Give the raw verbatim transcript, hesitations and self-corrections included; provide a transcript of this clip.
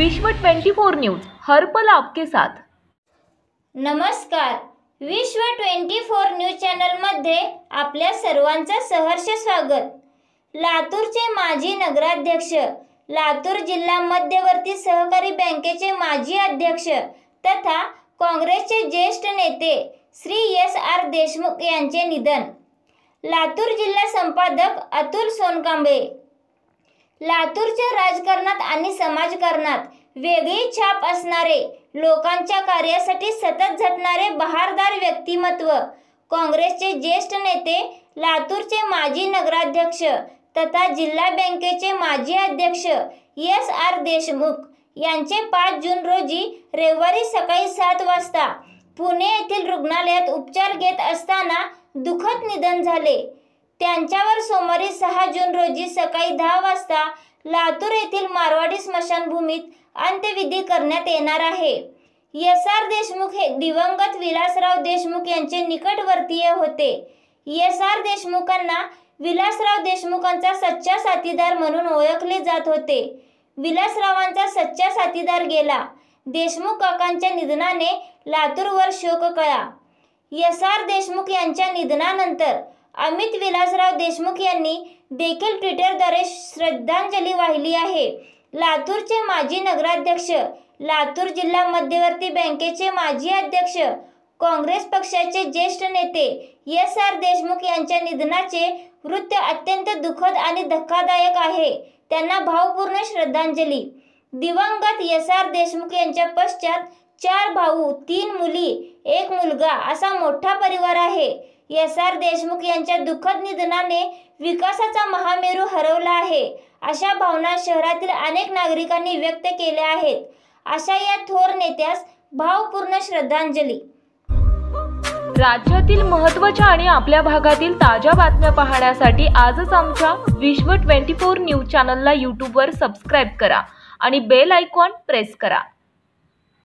विश्व चोवीस न्यूज हर पल आपके साथ। नमस्कार, विश्व चोवीस न्यूज चॅनल मध्ये आपल्या सर्वांचं सहर्ष स्वागत। लातूरचे माजी नगराध्यक्ष, लातूर जिल्हा मध्यवर्ती सहकारी बँकेचे माजी अध्यक्ष तथा काँग्रेसचे ज्येष्ठ नेते श्री एस आर देशमुख यांचे निधन। लातूर जिल्हा संपादक अतुल सोनकांबळे। लातूरच्या राजकारणात आणि समाजकारणात वेगळी छाप असणारे, लोकांच्या कार्यासाठी सतत झटणारे बहारदार व्यक्तिमत्व, काँग्रेसचे ज्येष्ठ नेते, लातूरचे माजी नगराध्यक्ष तथा जिल्हा बँकेचे माजी अध्यक्ष एस आर देशमुख यांचे पाच जून रोजी रविवारी सकाळी सात वाजता पुणे येथील रुग्णालयात उपचार घेत असताना दुःखद निधन झाले। त्यांच्यावर सोमवारी सहा जून रोजी सकाळी दहा वाजता लातूर येथील मारवाडी स्मशानभूमीत अंत्यविधी करण्यात येणार आहे। एस आर देशमुख हे दिवंगत विलासराव देशमुख यांचे निकटवर्तीय होते। एस आर देशमुखांना विलासराव देशमुखांचा सच्चा साथीदार म्हणून ओळखले जात होते। विलासरावांचा सच्चा साथीदार गेला। देशमुख काकांच्या निधनाने लातूरवर शोककळा। एस आर देशमुख यांच्या निधनानंतर अमित विलासराव देशमुख यांनी देखील ट्विटरद्वारे श्रद्धांजली वाहिली आहे। लातूरचे माजी नगराध्यक्ष, लातूर जिल्हा मध्यवर्ती बँकेचे माजी अध्यक्ष, काँग्रेस पक्षाचे ज्येष्ठ नेते एस आर देशमुख यांच्या निधनाचे वृत्त अत्यंत दुःखद आणि धक्कादायक आहे। त्यांना भावपूर्ण श्रद्धांजली। दिवंगत एस आर देशमुख यांच्या पश्चात चार भाऊ, तीन मुली, एक मुलगा असा मोठा परिवार आहे। एस आर देशमुख यांच्या दुःखद निधनाने विकासाचा महामेरू हरवला आहे, अशा भावना शहरातील अनेक नागरिकांनी व्यक्त केल्या आहेत। अशा या थोर नेत्यास भावपूर्ण श्रद्धांजली। राज्यातील महत्त्वाच्या आणि आपल्या भागातील ताज्या बातम्या पाहण्यासाठी आजच आमच्या विश्व चोवीस न्यूज चॅनलला यूट्यूबवर सबस्क्राईब करा आणि बेल आयकॉन प्रेस करा।